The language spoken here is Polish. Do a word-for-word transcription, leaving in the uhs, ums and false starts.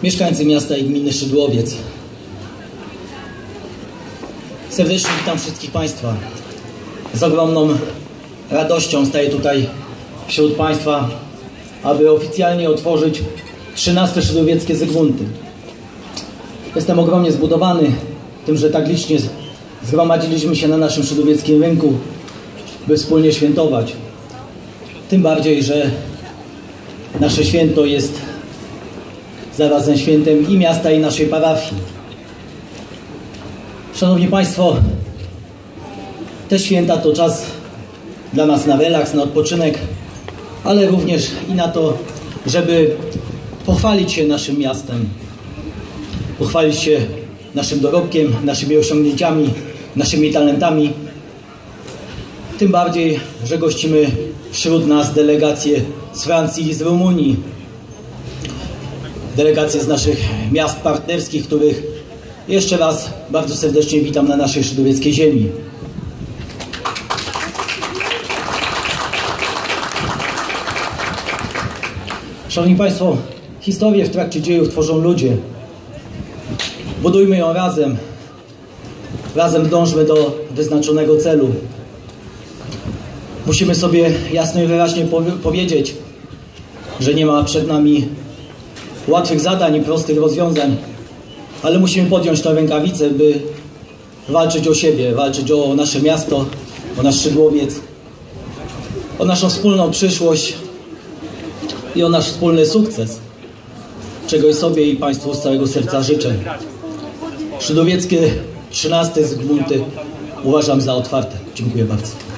Mieszkańcy miasta i gminy Szydłowiec. Serdecznie witam wszystkich Państwa. Z ogromną radością staję tutaj wśród Państwa, aby oficjalnie otworzyć trzynaste Szydłowieckie Zygmunty. Jestem ogromnie zbudowany tym, że tak licznie zgromadziliśmy się na naszym szydłowieckim rynku, by wspólnie świętować. Tym bardziej, że nasze święto jest zarazem świętem i miasta, i naszej parafii. Szanowni Państwo, te święta to czas dla nas na relaks, na odpoczynek, ale również i na to, żeby pochwalić się naszym miastem, pochwalić się naszym dorobkiem, naszymi osiągnięciami, naszymi talentami. Tym bardziej, że gościmy wśród nas delegacje z Francji i z Rumunii, delegacje z naszych miast partnerskich, których jeszcze raz bardzo serdecznie witam na naszej szydłowieckiej ziemi. Szanowni Państwo, historię w trakcie dziejów tworzą ludzie. Budujmy ją razem. Razem dążmy do wyznaczonego celu. Musimy sobie jasno i wyraźnie powiedzieć, że nie ma przed nami łatwych zadań i prostych rozwiązań, ale musimy podjąć tę rękawicę, by walczyć o siebie, walczyć o nasze miasto, o nasz Szydłowiec, o naszą wspólną przyszłość i o nasz wspólny sukces, czego i sobie i Państwu z całego serca życzę. Szydłowieckie trzynaste Zygmunty uważam za otwarte. Dziękuję bardzo.